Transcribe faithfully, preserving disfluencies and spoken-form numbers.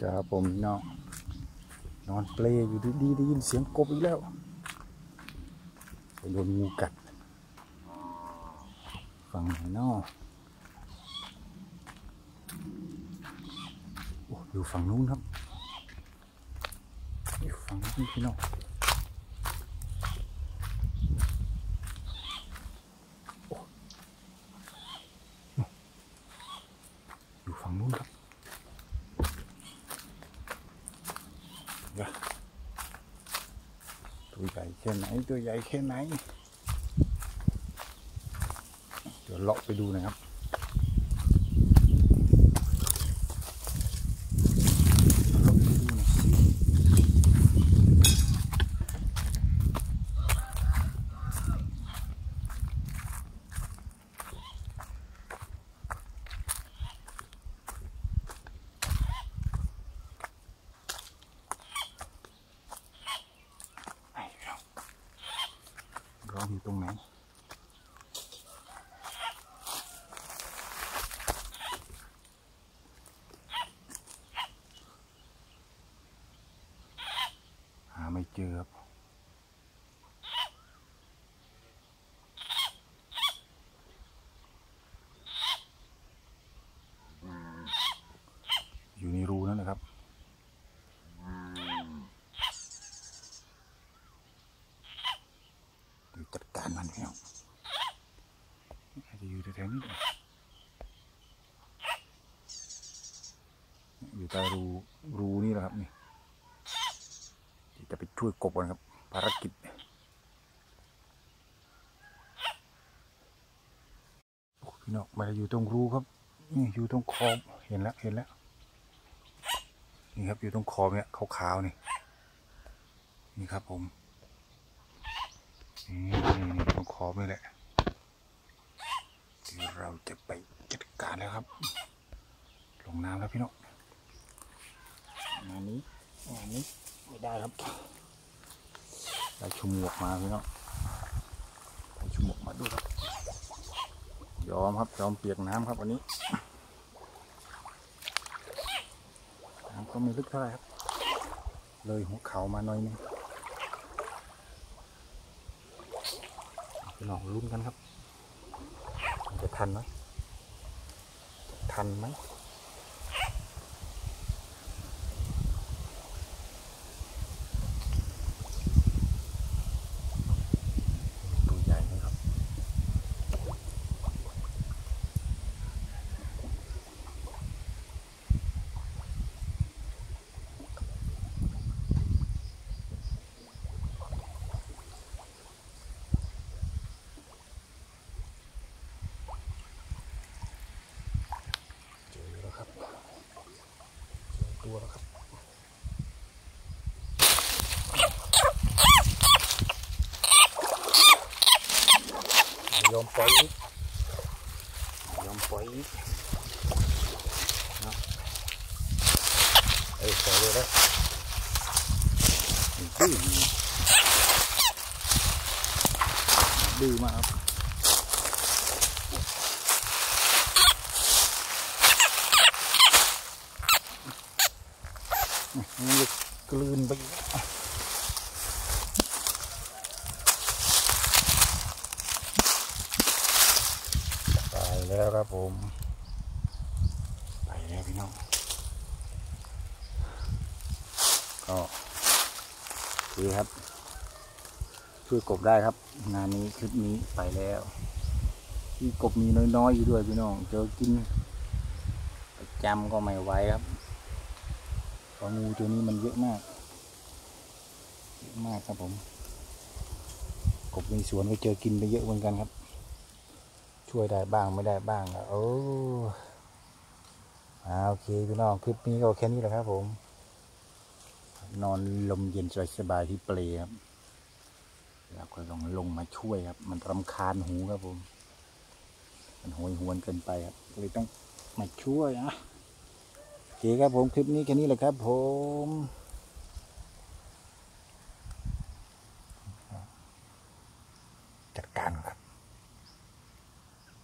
ครับผมเนาะนอนเปลอยู่ดีๆได้ยินเสียงกบอีกแล้วโดนงูกัดฝั่งไหนเนาะโอ้อยู่ฝั่งนู้นครับอยู่ฝั่งนี้พี่น้องอยู่ฝั่งนู้นครับตัวใหญ่แค่ไหนตัวใหญ่แค่ไหนเดี๋ยวเลาะไปดูนะครับเลาะไปดูนะร้องอยู่ตรงไหนหาไม่เจอครับอยู่ในรูนั่นนะครับเดี๋ยวจัดการมันแล้วอาจจะอยู่แถวๆนี้อยู่ใต้รูรูนี่แหละครับนี่จะไปช่วยกบกันครับภารกิจพี่น้องมันอยู่ตรงรูครับนี่อยู่ตรงคอเห็นแล้วเห็นแล้วนี่ครับอยู่ตรงคอเนี่ยขาวๆนี่นี่ครับผมนี่นี่ตรงคอนี่แหละที่เราจะไปจัดการแล้วครับลงน้ำแล้วพี่น้องอันนี้อันนี้ไม่ได้ครับได้ชุมหมวกมาพี่น้องได้ชุมหมวกมาด้วยครับยอมครับยอมเปียกน้ำครับวันนี้น้ำก็ไม่ลึกเท่าไหร่ครับเลยหัวเข่ามาหน่อยนึงพี่น้องลุ้นกันครับจะทันไหมจะทันไหมตัวใหญ่ไหมครับตัวแล้วครับยอมปล่อยยอมปล่อยนะเอ้ยปล่อยเลยแล้วดื้อดื้อมากครับมันจะกลืนไปไปแล้วครับผมไปแล้วพี่น้องก็ดีครับช่วยกบได้ครับงานนี้คลิปนี้ไปแล้วที่กบมีน้อยๆอยู่ด้วยพี่น้องเจอกินประจำก็ไม่ไหวครับเพราะงูตัวนี้มันเยอะมากเยอะมากครับผมกบในสวนก็เจอกินไปเยอะเหมือนกันครับช่วยได้บ้างไม่ได้บ้างโอ้อ่าโอเคพี่น้องคลิปนี้ก็แค่นี้แหละครับผมนอนลมเย็นสบายๆที่เปลครับแล้วก็ต้องลงมาช่วยครับมันรำคาญหูครับผมมันโหยหวนเกินไปครับเลยต้องมาช่วยนะโอเคครับผมคลิปนี้แค่นี้แหละครับผม